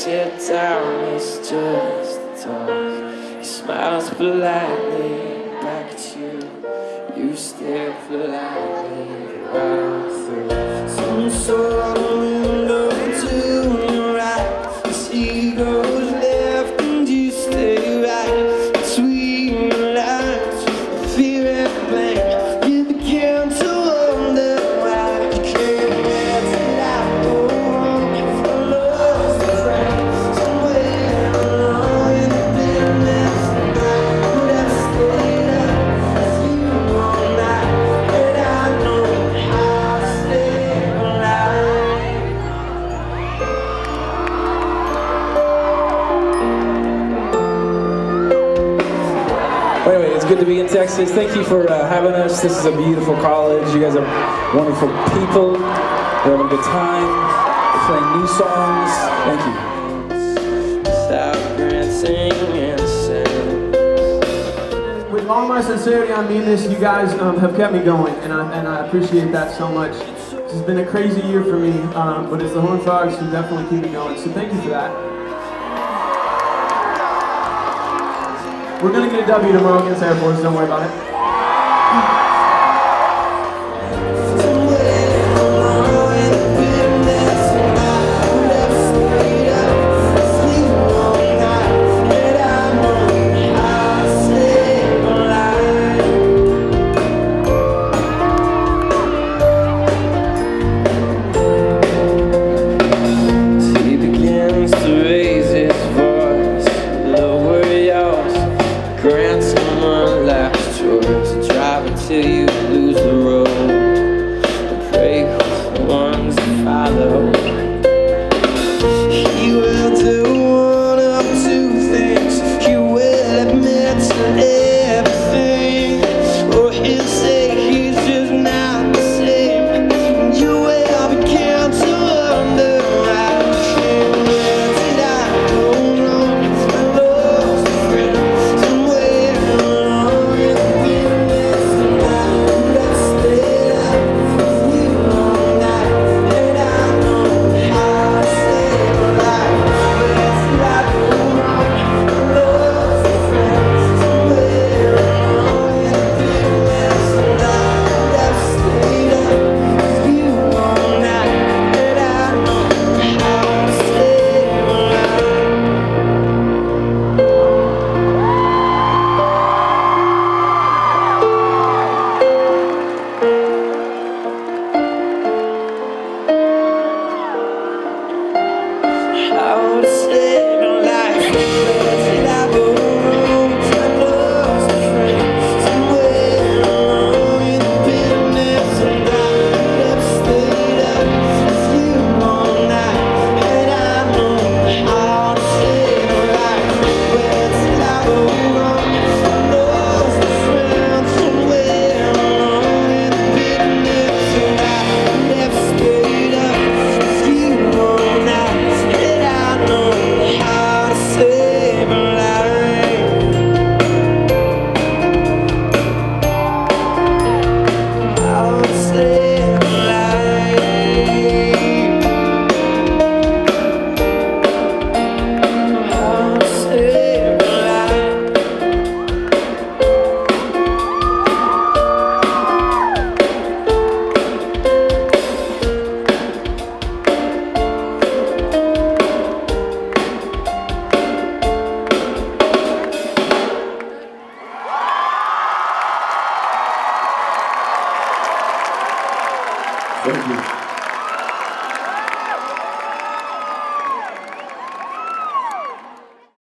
sit down, it's just talk. He smiles politely back at you. You stare politely right through some sort of window to your right. As he goes left and you stay right between the lines. Fear and blame, you begin to wonder why you can't let it out. For lost friends somewhere along in the business. I would have stayed up with you all night, and I know how to stay alive. Well, anyway, it's good to be in Texas. Thank you for having us. This is a beautiful college. You guys are wonderful people. We're having a good time. We're playing new songs. Thank you. Without granting innocence. With all my sincerity, I mean this. You guys have kept me going, and I appreciate that so much. This has been a crazy year for me, but it's the Horned Frogs who definitely keep me going. So thank you for that. We're gonna get a W tomorrow against Air Force. Don't worry about it. Grant someone last choice, drive until you lose the road, and pray for the ones that follow. He will do one of two things. He will admit to everything, or he'll say he's just not the same. And you will begin to wonder why you can't let it out. Hold on, I lost a friend. How to save a life? Where did I go wrong? I lost a friend somewhere along in the business, and I never stayed up with you all night, and I know how to save a life. Where did I go wrong? I lost a friend somewhere along in the business, and I never stayed up with you all night. How to save a life. How to save a life. How to save a life. Thank you.